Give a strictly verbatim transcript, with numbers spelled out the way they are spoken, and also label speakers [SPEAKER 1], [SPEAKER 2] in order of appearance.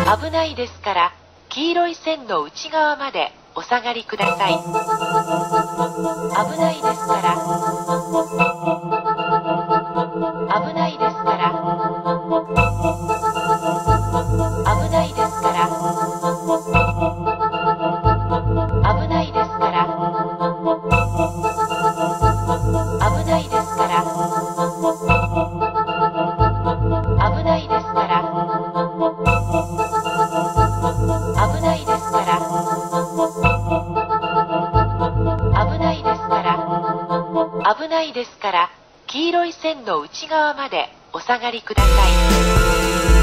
[SPEAKER 1] 危ないですから、黄色い線の内側までお下がりください。危ないですから、危ないですから、危ないですから、危ないですから、危ないですから、危ないですから、危ないですから、危ないですから、危ないですから、黄色い線の内側までお下がりください。